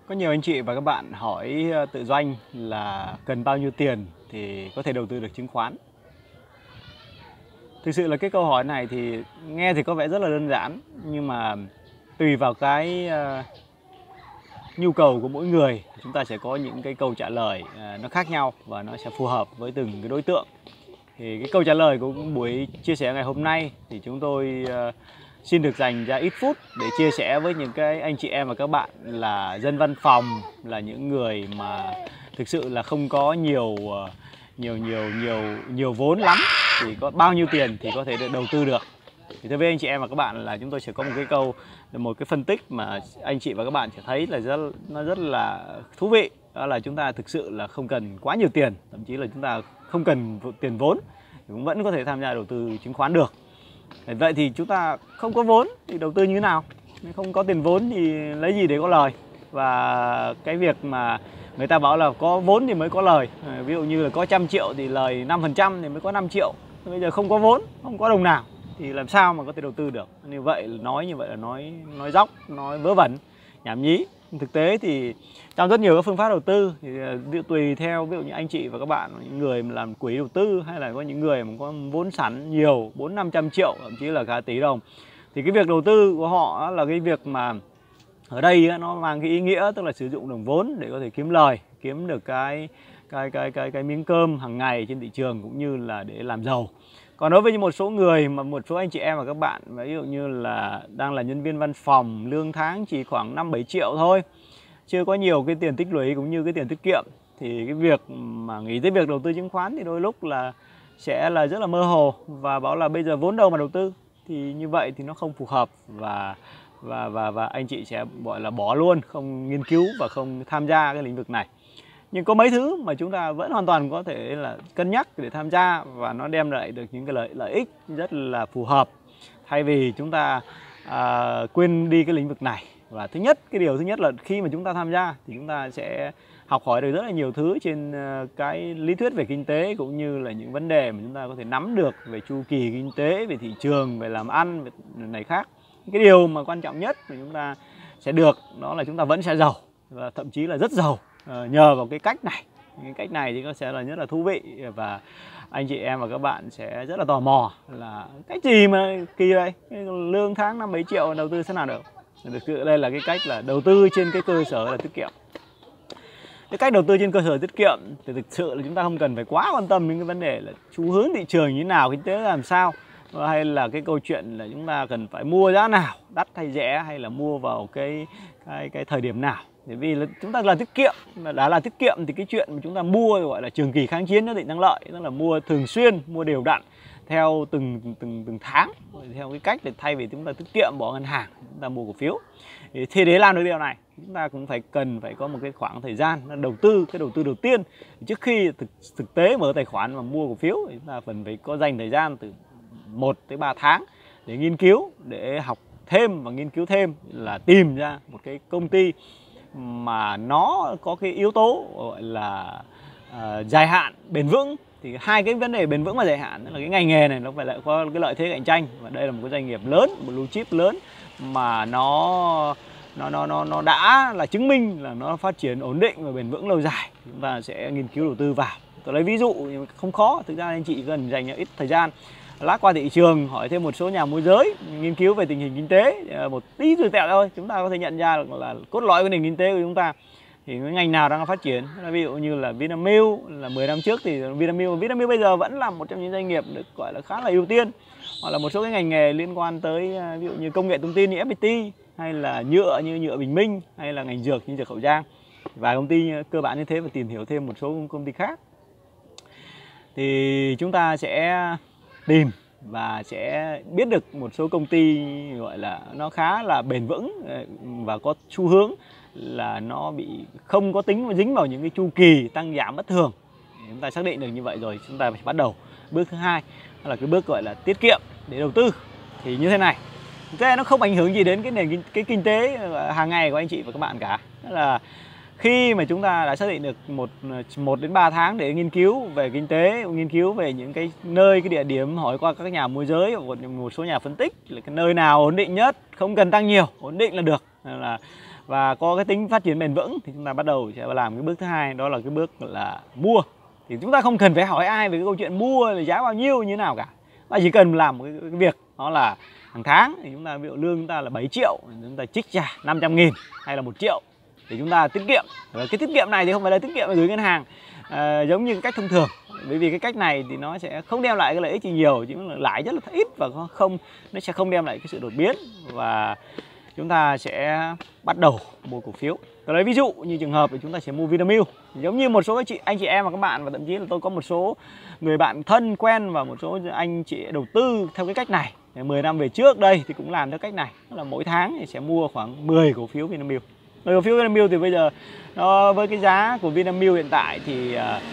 Có nhiều anh chị và các bạn hỏi tự doanh là cần bao nhiêu tiền thì có thể đầu tư được chứng khoán. Thực sự là cái câu hỏi này thì nghe thì có vẻ rất là đơn giản, nhưng mà tùy vào cái nhu cầu của mỗi người, chúng ta sẽ có những cái câu trả lời nó khác nhau và nó sẽ phù hợp với từng cái đối tượng. Thì cái câu trả lời của buổi chia sẻ ngày hôm nay thì chúng tôi xin được dành ra ít phút để chia sẻ với những cái anh chị em và các bạn là dân văn phòng, là những người mà thực sự là không có nhiều vốn lắm, thì có bao nhiêu tiền thì có thể được đầu tư được. Thì thưa với anh chị em và các bạn là chúng tôi sẽ có một cái phân tích mà anh chị và các bạn sẽ thấy là nó rất là thú vị. Đó là chúng ta thực sự là không cần quá nhiều tiền, thậm chí là chúng ta không cần tiền vốn cũng vẫn có thể tham gia đầu tư chứng khoán được. Vậy thì chúng ta không có vốn thì đầu tư như thế nào? Không có tiền vốn thì lấy gì để có lời? Và cái việc mà người ta bảo là có vốn thì mới có lời, ví dụ như là có 100 triệu thì lời 5% thì mới có 5 triệu. Bây giờ không có vốn, không có đồng nào thì làm sao mà có thể đầu tư được? Như vậy là nói dóc, nói vớ vẩn, nhảm nhí. Thực tế thì trong rất nhiều các phương pháp đầu tư thì tùy theo, ví dụ như anh chị và các bạn, những người mà làm quỹ đầu tư, hay là có những người mà có vốn sẵn nhiều, 400-500 triệu, thậm chí là cả tỷ đồng, thì cái việc đầu tư của họ là cái việc mà ở đây nó mang cái ý nghĩa, tức là sử dụng đồng vốn để có thể kiếm lời, kiếm được cái miếng cơm hàng ngày trên thị trường, cũng như là để làm giàu. Còn đối với một số người, mà một số anh chị em và các bạn ví dụ như là đang là nhân viên văn phòng, lương tháng chỉ khoảng 5-7 triệu thôi, chưa có nhiều cái tiền tích lũy cũng như cái tiền tiết kiệm, thì cái việc mà nghĩ tới việc đầu tư chứng khoán thì đôi lúc là sẽ là rất là mơ hồ và bảo là bây giờ vốn đâu mà đầu tư, thì như vậy thì nó không phù hợp, và anh chị sẽ gọi là bỏ luôn, không nghiên cứu và không tham gia cái lĩnh vực này. Nhưng có mấy thứ mà chúng ta vẫn hoàn toàn có thể là cân nhắc để tham gia, và nó đem lại được những cái lợi ích rất là phù hợp, thay vì chúng ta quên đi cái lĩnh vực này. Và cái điều thứ nhất là khi mà chúng ta tham gia thì chúng ta sẽ học hỏi được rất là nhiều thứ trên cái lý thuyết về kinh tế, cũng như là những vấn đề mà chúng ta có thể nắm được về chu kỳ kinh tế, về thị trường, về làm ăn, về này khác. Cái điều mà quan trọng nhất mà chúng ta sẽ được đó là chúng ta vẫn sẽ giàu, và thậm chí là rất giàu nhờ vào cái cách này. Cái cách này thì nó sẽ là rất là thú vị, và anh chị em và các bạn sẽ rất là tò mò là cách gì mà kỳ vậy, lương tháng 5-7 triệu đầu tư thế nào được. Thực sự đây là cái cách là đầu tư trên cái cơ sở là tiết kiệm. Cái cách đầu tư trên cơ sở tiết kiệm thì thực sự là chúng ta không cần phải quá quan tâm đến cái vấn đề là xu hướng thị trường như thế nào, kinh tế làm sao, hay là cái câu chuyện là chúng ta cần phải mua giá nào, đắt hay rẻ, hay là mua vào cái thời điểm nào. Bởi vì là chúng ta là tiết kiệm, mà đã là tiết kiệm thì cái chuyện mà chúng ta mua gọi là trường kỳ kháng chiến nhất định thắng lợi, tức là mua thường xuyên, mua đều đặn theo từng tháng, theo cái cách để thay vì chúng ta tiết kiệm bỏ ngân hàng, chúng ta mua cổ phiếu. Thì để làm được điều này, chúng ta cũng cần phải có một cái khoảng thời gian đầu tư. Cái đầu tư đầu tiên trước khi thực tế mở tài khoản và mua cổ phiếu thì chúng ta cần phải có dành thời gian từ 1 tới 3 tháng để nghiên cứu, để học thêm và nghiên cứu thêm, là tìm ra một cái công ty mà nó có cái yếu tố gọi là dài hạn, bền vững. Thì hai cái vấn đề bền vững và dài hạn là cái ngành nghề này nó phải lại có cái lợi thế cạnh tranh, và đây là một cái doanh nghiệp lớn, một blue chip lớn mà nó đã là chứng minh là nó phát triển ổn định và bền vững lâu dài. Chúng ta sẽ nghiên cứu đầu tư vào. Tôi lấy ví dụ không khó, thực ra anh chị cần dành ít thời gian lát qua thị trường, hỏi thêm một số nhà môi giới, nghiên cứu về tình hình kinh tế một tí rồi tẹo thôi, chúng ta có thể nhận ra là cốt lõi của nền kinh tế của chúng ta thì cái ngành nào đang phát triển. Ví dụ như là Vinamilk, là 10 năm trước thì Vinamilk bây giờ vẫn là một trong những doanh nghiệp được gọi là khá là ưu tiên, hoặc là một số cái ngành nghề liên quan tới ví dụ như công nghệ thông tin như FPT, hay là nhựa như nhựa Bình Minh, hay là ngành dược như dược Hậu Giang, vài công ty cơ bản như thế, và tìm hiểu thêm một số công ty khác. Thì chúng ta sẽ tìm và sẽ biết được một số công ty gọi là nó khá là bền vững và có xu hướng là nó không có dính vào những cái chu kỳ tăng giảm bất thường. Chúng ta xác định được như vậy rồi, chúng ta phải bắt đầu bước thứ hai, là cái bước gọi là tiết kiệm để đầu tư. Thì như thế này, thế nó không ảnh hưởng gì đến cái kinh tế hàng ngày của anh chị và các bạn cả. Đó là khi mà chúng ta đã xác định được 1 đến 3 tháng để nghiên cứu về kinh tế, nghiên cứu về những cái nơi, cái địa điểm, hỏi qua các nhà môi giới và một số nhà phân tích là cái nơi nào ổn định nhất, không cần tăng nhiều, ổn định là được. Là và có cái tính phát triển bền vững thì chúng ta bắt đầu sẽ làm cái bước thứ hai, đó là cái bước là mua. Thì chúng ta không cần phải hỏi ai về cái câu chuyện mua là giá bao nhiêu như thế nào cả, ta chỉ cần làm một cái việc đó là hàng tháng thì chúng ta ví dụ lương chúng ta là 7 triệu, chúng ta trích ra 500.000 hay là 1 triệu thì chúng ta tiết kiệm. Và cái tiết kiệm này thì không phải là tiết kiệm gửi ngân hàng giống như cái cách thông thường, bởi vì cái cách này thì nó sẽ không đem lại cái lợi ích gì nhiều, chỉ là lãi rất là ít và nó sẽ không đem lại cái sự đột biến. Và chúng ta sẽ bắt đầu mua cổ phiếu. Tôi lấy ví dụ như trường hợp thì chúng ta sẽ mua Vinamilk, giống như một số anh chị em và các bạn, và thậm chí là tôi có một số người bạn thân quen và một số anh chị đầu tư theo cái cách này. 10 năm về trước đây thì cũng làm theo cách này, tức là mỗi tháng thì sẽ mua khoảng 10 cổ phiếu Vinamilk. 10 cổ phiếu Vinamilk thì bây giờ nó với cái giá của Vinamilk hiện tại thì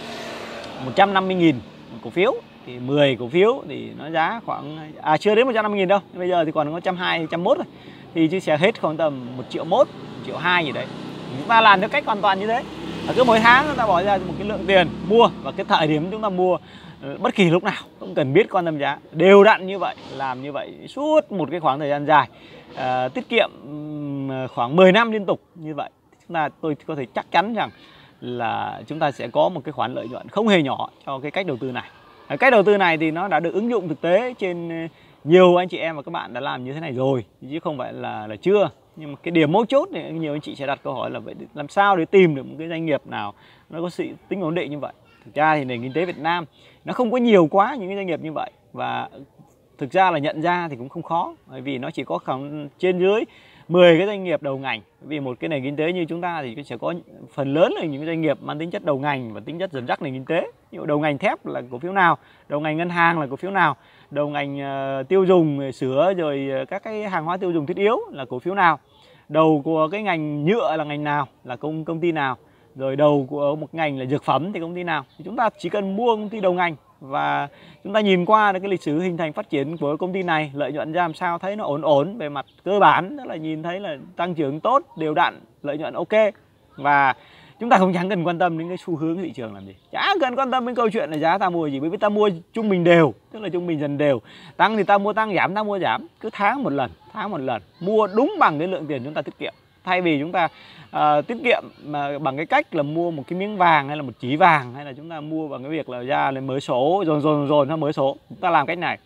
150.000 cổ phiếu, thì 10 cổ phiếu thì nó giá khoảng chưa đến 150.000 đâu, bây giờ thì còn có 120, 101 rồi, thì chỉ sẽ hết khoảng tầm 1 triệu 1, 1 triệu 2 gì đấy. Chúng ta làm theo cách hoàn toàn như thế, cứ mỗi tháng chúng ta bỏ ra một cái lượng tiền mua, và cái thời điểm chúng ta mua bất kỳ lúc nào, không cần biết quan tâm giá, đều đặn như vậy, làm như vậy suốt một cái khoảng thời gian dài, tiết kiệm khoảng 10 năm liên tục như vậy, tôi có thể chắc chắn rằng là chúng ta sẽ có một cái khoản lợi nhuận không hề nhỏ cho cái cách đầu tư này. Cách đầu tư này thì nó đã được ứng dụng thực tế trên nhiều anh chị em và các bạn đã làm như thế này rồi, chứ không phải là chưa. Nhưng mà cái điểm mấu chốt thì nhiều anh chị sẽ đặt câu hỏi là vậy làm sao để tìm được một cái doanh nghiệp nào nó có sự tính ổn định như vậy. Thực ra thì nền kinh tế Việt Nam nó không có nhiều quá những cái doanh nghiệp như vậy, và thực ra là nhận ra thì cũng không khó, bởi vì nó chỉ có khoảng trên dưới 10 cái doanh nghiệp đầu ngành. Vì một cái nền kinh tế như chúng ta thì sẽ có phần lớn là những cái doanh nghiệp mang tính chất đầu ngành và tính chất dẫn dắt nền kinh tế. Ví dụ đầu ngành thép là cổ phiếu nào, đầu ngành ngân hàng là cổ phiếu nào, đầu ngành tiêu dùng sữa rồi các cái hàng hóa tiêu dùng thiết yếu là cổ phiếu nào, đầu của cái ngành nhựa là ngành nào, là công ty nào, rồi đầu của một ngành là dược phẩm thì công ty nào. Thì chúng ta chỉ cần mua công ty đầu ngành và chúng ta nhìn qua cái lịch sử hình thành phát triển của công ty này, lợi nhuận ra làm sao thấy nó ổn về mặt cơ bản, tức là nhìn thấy là tăng trưởng tốt, đều đặn, lợi nhuận ok, và chúng ta chẳng cần quan tâm đến cái xu hướng thị trường làm gì, chả cần quan tâm đến câu chuyện là giá ta mua gì, bởi vì ta mua trung bình đều, tức là trung bình dần đều, tăng thì ta mua tăng, giảm ta mua giảm, cứ tháng một lần mua đúng bằng cái lượng tiền chúng ta tiết kiệm. Thay vì chúng ta tiết kiệm mà bằng cái cách là mua một cái miếng vàng hay là một chỉ vàng, hay là chúng ta mua bằng cái việc là ra lên mới số rồi nó mới số, chúng ta làm cách này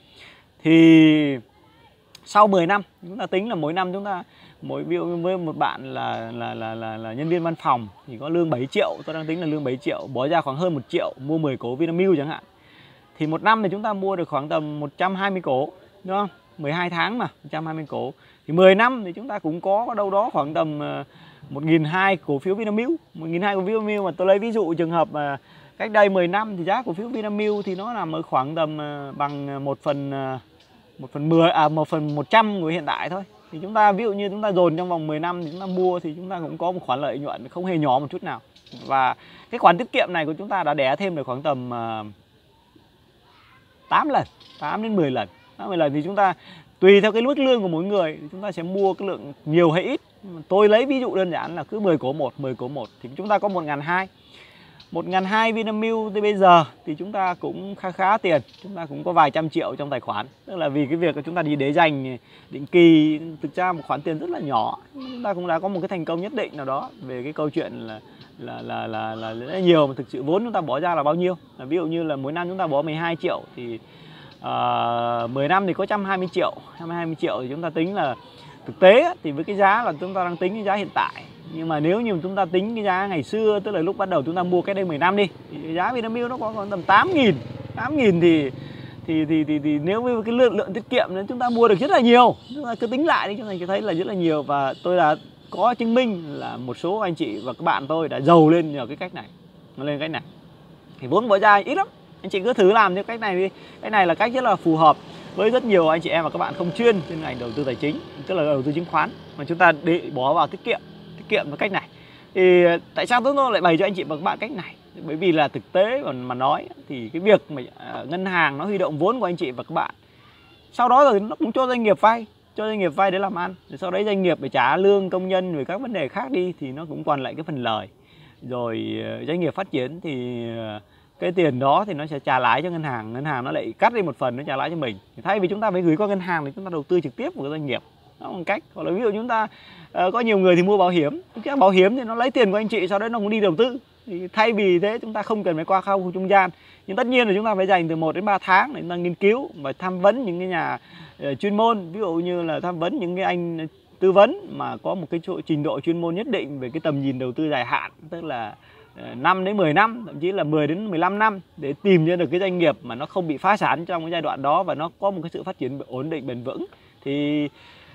thì sau 10 năm chúng ta tính là mỗi năm chúng ta ví dụ với một bạn là nhân viên văn phòng thì có lương 7 triệu, tôi đang tính là lương 7 triệu, bỏ ra khoảng hơn 1 triệu mua 10 cổ Vinamilk chẳng hạn, thì một năm thì chúng ta mua được khoảng tầm 120 cổ, đúng không? 12 tháng mà 120 cổ thì 10 năm thì chúng ta cũng có đâu đó khoảng tầm 1.200 cổ phiếu Vinamilk. 1.200 cổ phiếu Vinamilk mà tôi lấy ví dụ trường hợp mà cách đây 10 năm thì giá cổ phiếu Vinamilk thì nó nằm ở khoảng tầm bằng 1/100 của hiện tại thôi. Thì chúng ta ví dụ như chúng ta dồn trong vòng 10 năm thì chúng ta mua thì chúng ta cũng có một khoản lợi nhuận không hề nhỏ một chút nào. Và cái khoản tiết kiệm này của chúng ta đã đẻ thêm được khoảng tầm 8 lần, 8 đến 10 lần. 10 lần thì chúng ta tùy theo cái mức lương của mỗi người thì chúng ta sẽ mua cái lượng nhiều hay ít. Tôi lấy ví dụ đơn giản là cứ 10 cổ 1 thì chúng ta có 1.200. 1.200 Vinamilk thì bây giờ thì chúng ta cũng khá tiền, chúng ta cũng có vài trăm triệu trong tài khoản. Tức là vì cái việc chúng ta đi để dành định kỳ, thực ra một khoản tiền rất là nhỏ, chúng ta cũng đã có một cái thành công nhất định nào đó về cái câu chuyện là rất là nhiều, mà thực sự vốn chúng ta bỏ ra là bao nhiêu. Ví dụ như là mỗi năm chúng ta bỏ 12 triệu thì 10 năm thì có 120 triệu. 120 triệu thì chúng ta tính là thực tế thì với cái giá là chúng ta đang tính cái giá hiện tại. Nhưng mà nếu như chúng ta tính cái giá ngày xưa, tức là lúc bắt đầu chúng ta mua cái đây 10 năm đi, thì giá Vinamilk nó có khoảng tầm 8.000. 8.000 thì nếu với cái lượng tiết kiệm nên chúng ta mua được rất là nhiều. Chúng ta cứ tính lại đi, chúng ta sẽ thấy là rất là nhiều. Và tôi đã có chứng minh là một số anh chị và các bạn tôi đã giàu lên nhờ cái cách này. Nó lên cách này thì vốn bỏ ra ít lắm. Anh chị cứ thử làm theo cách này đi. Cái này là cách rất là phù hợp với rất nhiều anh chị em và các bạn không chuyên trên ngành đầu tư tài chính, tức là đầu tư chứng khoán, mà chúng ta bỏ vào tiết kiệm với cách này. Thì tại sao tôi lại bày cho anh chị và các bạn cách này? Bởi vì là thực tế mà nói thì cái việc mà ngân hàng nó huy động vốn của anh chị và các bạn, sau đó rồi nó cũng cho doanh nghiệp vay để làm ăn, rồi sau đấy doanh nghiệp phải trả lương công nhân rồi các vấn đề khác đi thì nó cũng còn lại cái phần lời. Rồi doanh nghiệp phát triển thì cái tiền đó thì nó sẽ trả lãi cho ngân hàng nó lại cắt đi một phần nó trả lãi cho mình. Thì thay vì chúng ta phải gửi qua ngân hàng thì chúng ta đầu tư trực tiếp vào cái doanh nghiệp. đó là một cách. Hoặc là ví dụ chúng ta có nhiều người thì mua bảo hiểm, cái bảo hiểm thì nó lấy tiền của anh chị, sau đó nó cũng đi đầu tư. Thì thay vì thế chúng ta không cần phải qua khâu trung gian, nhưng tất nhiên là chúng ta phải dành từ 1 đến 3 tháng để chúng ta nghiên cứu và tham vấn những cái nhà chuyên môn, ví dụ như là tham vấn những cái anh tư vấn mà có một cái trình độ chuyên môn nhất định về cái tầm nhìn đầu tư dài hạn, tức là 5 đến 10 năm, thậm chí là 10 đến 15 năm, để tìm ra được cái doanh nghiệp mà nó không bị phá sản trong cái giai đoạn đó và nó có một cái sự phát triển ổn định bền vững. Thì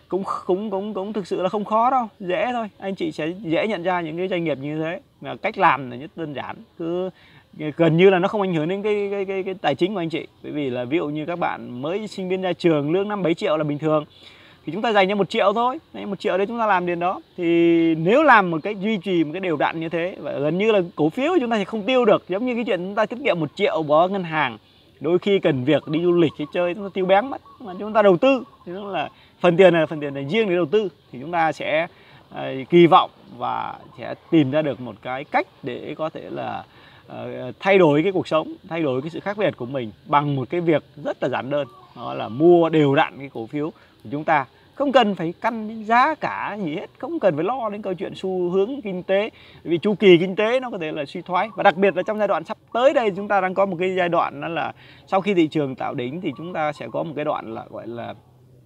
cũng thực sự là không khó đâu, dễ thôi. Anh chị sẽ dễ nhận ra những cái doanh nghiệp như thế. Mà cách làm là rất đơn giản, cứ gần như là nó không ảnh hưởng đến cái tài chính của anh chị. Bởi vì là ví dụ như các bạn mới sinh viên ra trường, lương 5-7 triệu là bình thường, thì chúng ta dành cho 1 triệu thôi. Đấy, 1 triệu đấy chúng ta làm đến đó. Thì nếu làm một cách duy trì một cái đều đặn như thế, và gần như là cổ phiếu chúng ta thì không tiêu được. Giống như cái chuyện chúng ta tiết kiệm 1 triệu bỏ ngân hàng, đôi khi cần việc đi du lịch hay chơi chúng ta tiêu bén mất. Mà chúng ta đầu tư thì nó là phần tiền này riêng để đầu tư, thì chúng ta sẽ kỳ vọng và sẽ tìm ra được một cái cách để có thể là thay đổi cái cuộc sống, thay đổi cái sự khác biệt của mình bằng một cái việc rất là giản đơn, đó là mua đều đặn cái cổ phiếu của chúng ta. Không cần phải căn đến giá cả gì hết, không cần phải lo đến câu chuyện xu hướng kinh tế, vì chu kỳ kinh tế nó có thể là suy thoái. Và đặc biệt là trong giai đoạn sắp tới đây, chúng ta đang có một cái giai đoạn, đó là sau khi thị trường tạo đỉnh thì chúng ta sẽ có một cái đoạn là gọi là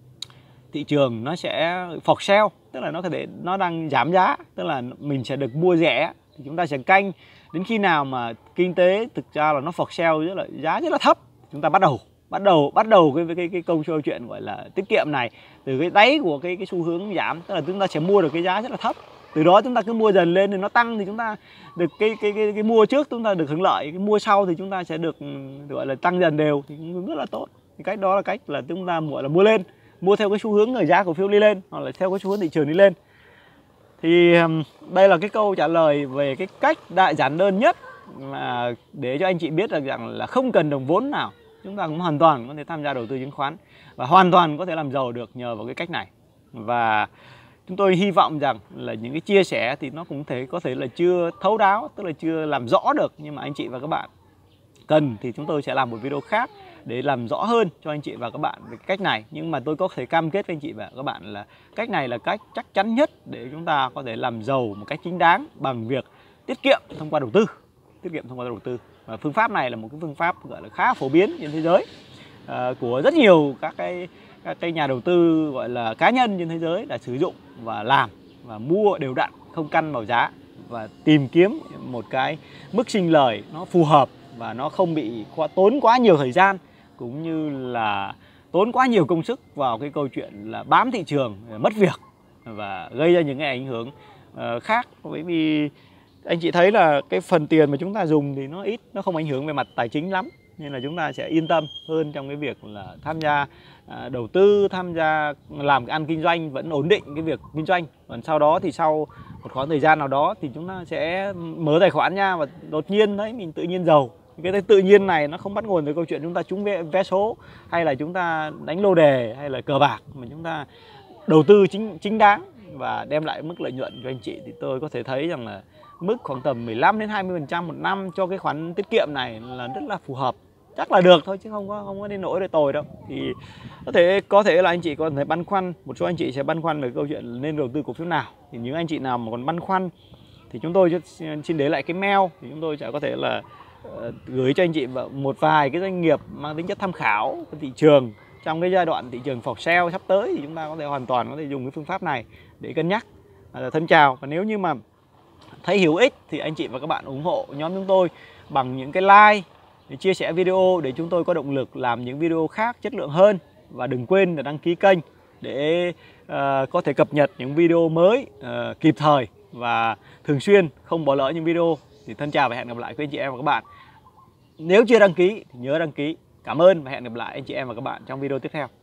thị trường nó sẽ fork sell, tức là nó có thể nó đang giảm giá, tức là mình sẽ được mua rẻ. Thì chúng ta sẽ canh đến khi nào mà kinh tế thực ra là nó fork sell giá rất là thấp, chúng ta bắt đầu cái câu chuyện gọi là tiết kiệm này từ cái đáy của cái xu hướng giảm, tức là chúng ta sẽ mua được cái giá rất là thấp. Từ đó chúng ta cứ mua dần lên, thì nó tăng thì chúng ta được cái mua trước chúng ta được hưởng lợi, cái mua sau thì chúng ta sẽ được gọi là tăng dần đều, thì cũng rất là tốt. Cái cách đó là cách là chúng ta gọi là mua lên, mua theo cái xu hướng ở giá cổ phiếu đi lên, hoặc là theo cái xu hướng thị trường đi lên. Thì đây là cái câu trả lời về cái cách đại giản đơn nhất mà để cho anh chị biết được rằng là không cần đồng vốn nào, chúng ta cũng hoàn toàn có thể tham gia đầu tư chứng khoán và hoàn toàn có thể làm giàu được nhờ vào cái cách này. Và chúng tôi hy vọng rằng là những cái chia sẻ thì nó cũng có thể là chưa thấu đáo, tức là chưa làm rõ được, nhưng mà anh chị và các bạn cần thì chúng tôi sẽ làm một video khác để làm rõ hơn cho anh chị và các bạn về cách này. Nhưng mà tôi có thể cam kết với anh chị và các bạn là cách này là cách chắc chắn nhất để chúng ta có thể làm giàu một cách chính đáng bằng việc tiết kiệm thông qua đầu tư. Và phương pháp này là một cái phương pháp gọi là khá phổ biến trên thế giới, của rất nhiều các cái nhà đầu tư gọi là cá nhân trên thế giới đã sử dụng và làm và mua đều đặn, không căn vào giá, và tìm kiếm một cái mức sinh lời nó phù hợp và nó không bị tốn quá nhiều thời gian, cũng như là tốn quá nhiều công sức vào cái câu chuyện là bám thị trường, mất việc và gây ra những cái ảnh hưởng khác. Bởi vì anh chị thấy là cái phần tiền mà chúng ta dùng thì nó ít, nó không ảnh hưởng về mặt tài chính lắm, nên là chúng ta sẽ yên tâm hơn trong cái việc là tham gia đầu tư, tham gia làm cái ăn kinh doanh vẫn ổn định cái việc kinh doanh. Còn sau đó thì sau một khoảng thời gian nào đó thì chúng ta sẽ mở tài khoản nha, và đột nhiên đấy mình tự nhiên giàu. Cái tự nhiên này nó không bắt nguồn từ câu chuyện chúng ta trúng vé số hay là chúng ta đánh lô đề hay là cờ bạc, mà chúng ta đầu tư chính đáng và đem lại mức lợi nhuận cho anh chị. Thì tôi có thể thấy rằng là mức khoảng tầm 15 đến 20% một năm cho cái khoản tiết kiệm này là rất là phù hợp, chắc là được thôi chứ không có đến nỗi để tồi đâu. Thì có thể là anh chị có thể băn khoăn, một số anh chị sẽ băn khoăn về câu chuyện nên đầu tư cổ phiếu nào. Thì những anh chị nào mà còn băn khoăn thì chúng tôi xin để lại cái mail, thì chúng tôi sẽ có thể là gửi cho anh chị một vài cái doanh nghiệp mang tính chất tham khảo của thị trường trong cái giai đoạn thị trường fork sell sắp tới. Thì chúng ta có thể hoàn toàn có thể dùng cái phương pháp này để cân nhắc. Thân chào. Và nếu như mà thấy hữu ích thì anh chị và các bạn ủng hộ nhóm chúng tôi bằng những cái like, để chia sẻ video để chúng tôi có động lực làm những video khác chất lượng hơn. Và đừng quên là đăng ký kênh để có thể cập nhật những video mới kịp thời và thường xuyên, không bỏ lỡ những video. Thì thân chào và hẹn gặp lại quý anh chị em và các bạn. Nếu chưa đăng ký thì nhớ đăng ký. Cảm ơn và hẹn gặp lại anh chị em và các bạn trong video tiếp theo.